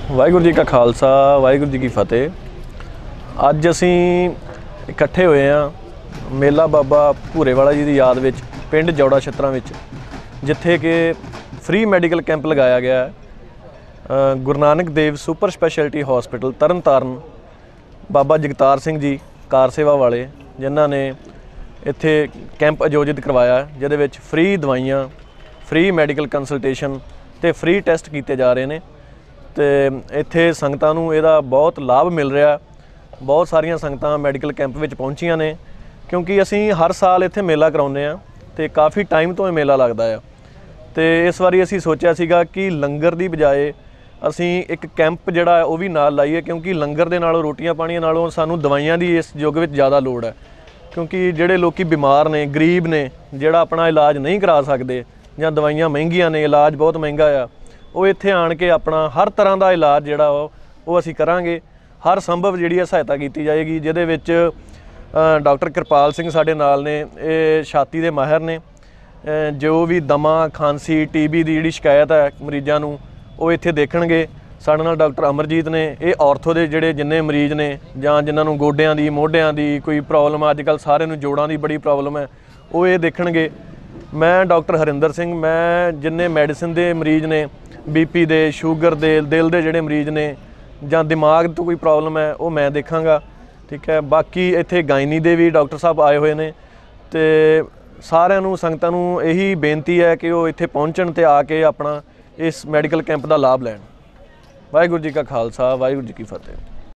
वाहिगुरू जी का खालसा वाहिगुरू जी की फतेह। अज असी इकट्ठे हुए हाँ मेला बाबा भूरेवाला जी की याद विच पिंड जौड़ा छत्तरां विच, जिथे कि फ्री मैडिकल कैंप लगाया गया है। Guru Nanak Dev super speciality hospital Tarn Taran Baba Jagtar Singh ji कार सेवा वाले जिन्हों ने इत्थे कैंप आयोजित करवाया, जिहदे विच फ्री दवाइयां, फ्री मैडिकल कंसलटेशन ते फ्री टैसट किए जा रहे हैं। तो इत्थे संगतां नूं इहदा बहुत लाभ मिल रहा। बहुत सारिया संगतां मैडिकल कैंप विच पहुंचियां ने, क्योंकि असी हर साल इत्थे मेला कराउने आ ते काफ़ी टाइम तो मेला लगदा है। तो इस बारी असी सोचा सीगा कि लंगर की बजाए असी एक कैंप जिहड़ा वो भी नाल लाइए, क्योंकि लंगर दे नालों रोटियां पाणियां नालों सानूं दवाइयां की इस युग विच ज़्यादा लोड़ है। क्योंकि जिहड़े लोग बीमार ने, गरीब ने, जिहड़ा अपना इलाज नहीं करा सकते जां दवाइयां महंगियां ने, इलाज बहुत महंगा आ, वो इत्थे आण के अपना हर तरह का इलाज जिहड़ा वो असी करांगे। हर संभव जिहड़ी सहायता की जाएगी, जिहदे विच डॉक्टर कृपाल सिंह साडे नाल ने, ये छाती दे माहिर ने। जो भी दमा, खांसी, TB की जिहड़ी शिकायत है मरीज़ां नूं वो इत्थे देखणगे। साडे नाल डॉक्टर अमरजीत ने, ये ऑर्थो दे जिहड़े जिन्ने मरीज़ ने जां जिन्हां नूं गोडियां दी, मोढियां दी कोई प्रॉब्लम, अजकल सारे नूं जोड़ां दी बड़ी प्रॉब्लम है, वो ये देखणगे। मैं डॉक्टर हरिंदर सिंह, मैं जिन्ने मैडिसिन दे मरीज़ ने, BP दे, शूगर दे, दिल दे जिहड़े मरीज़ ने जां दिमाग तो कोई प्रॉब्लम है, वो मैं देखांगा। ठीक है। बाकी इत्थे गायनी दे भी डॉक्टर साहब आए हुए ने। तो सारिਆਂ ਨੂੰ ਸੰਗਤਾਂ ਨੂੰ ਇਹੀ ਬੇਨਤੀ है कि वो इत्थे पहुँचण ते आके अपना इस मैडिकल कैंप का लाभ लैण। वाहिगुरू जी का खालसा वाहिगुरू जी की फतेह।